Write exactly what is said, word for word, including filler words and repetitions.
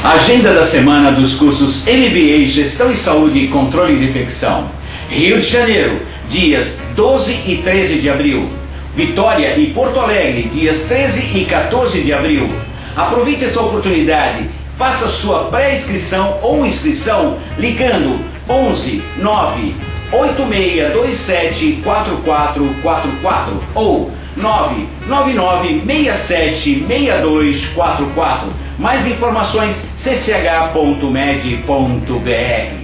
Agenda da semana dos cursos M B A Gestão em Saúde e Controle de Infecção. Rio de Janeiro, dias doze e treze de abril. Vitória e Porto Alegre, dias treze e quatorze de abril. Aproveite essa oportunidade, faça sua pré-inscrição ou inscrição ligando onze nove oito seis dois sete quatro quatro quatro quatro ou nove nove nove seis sete seis dois quatro quatro. Mais informações c c h ponto med ponto b r.